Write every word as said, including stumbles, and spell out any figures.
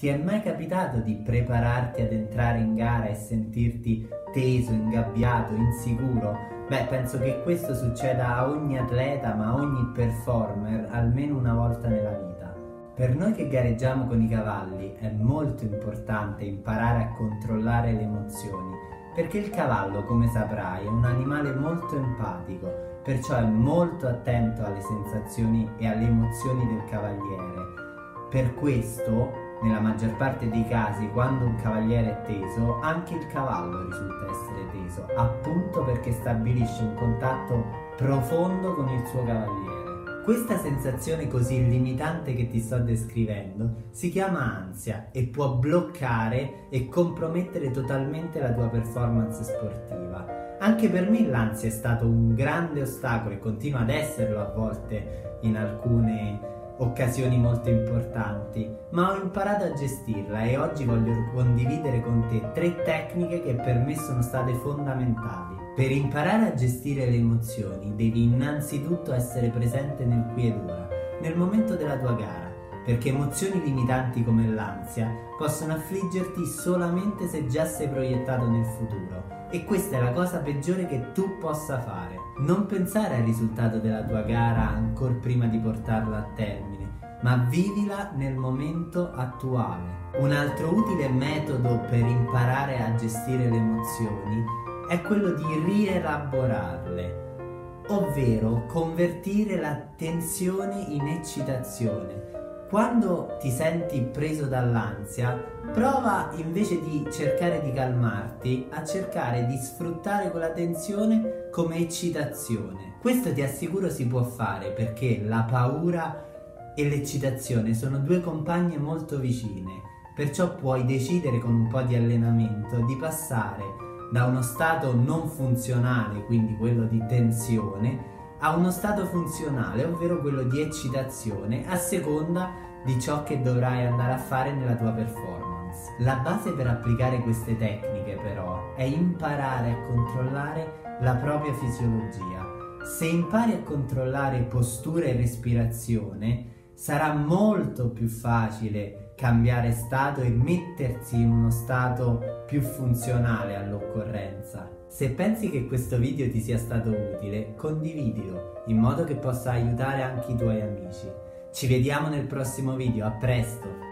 Ti è mai capitato di prepararti ad entrare in gara e sentirti teso, ingabbiato, insicuro? Beh, penso che questo succeda a ogni atleta, ma a ogni performer almeno una volta nella vita. Per noi che gareggiamo con i cavalli è molto importante imparare a controllare le emozioni, perché il cavallo, come saprai, è un animale molto empatico, perciò è molto attento alle sensazioni e alle emozioni del cavaliere. Per questo, nella maggior parte dei casi, quando un cavaliere è teso, anche il cavallo risulta essere teso, appunto perché stabilisce un contatto profondo con il suo cavaliere. Questa sensazione così limitante che ti sto descrivendo si chiama ansia e può bloccare e compromettere totalmente la tua performance sportiva. Anche per me l'ansia è stato un grande ostacolo e continua ad esserlo a volte in alcune occasioni molto importanti, ma ho imparato a gestirla e oggi voglio condividere con te tre tecniche che per me sono state fondamentali. Per imparare a gestire le emozioni devi innanzitutto essere presente nel qui ed ora, nel momento della tua gara, perché emozioni limitanti come l'ansia possono affliggerti solamente se già sei proiettato nel futuro, e questa è la cosa peggiore che tu possa fare. Non pensare al risultato della tua gara ancora prima di portarla a termine, ma vivila nel momento attuale. Un altro utile metodo per imparare a gestire le emozioni è quello di rielaborarle, ovvero convertire la tensione in eccitazione. Quando ti senti preso dall'ansia, prova invece di cercare di calmarti a cercare di sfruttare quella tensione come eccitazione. Questo ti assicuro si può fare perché la paura e l'eccitazione sono due compagne molto vicine, perciò puoi decidere con un po' di allenamento di passare da uno stato non funzionale, quindi quello di tensione, a uno stato funzionale, ovvero quello di eccitazione, a seconda di ciò che dovrai andare a fare nella tua performance. La base per applicare queste tecniche però è imparare a controllare la propria fisiologia. Se impari a controllare postura e respirazione, sarà molto più facile cambiare stato e mettersi in uno stato più funzionale all'occorrenza. Se pensi che questo video ti sia stato utile, condividilo in modo che possa aiutare anche i tuoi amici. Ci vediamo nel prossimo video, a presto!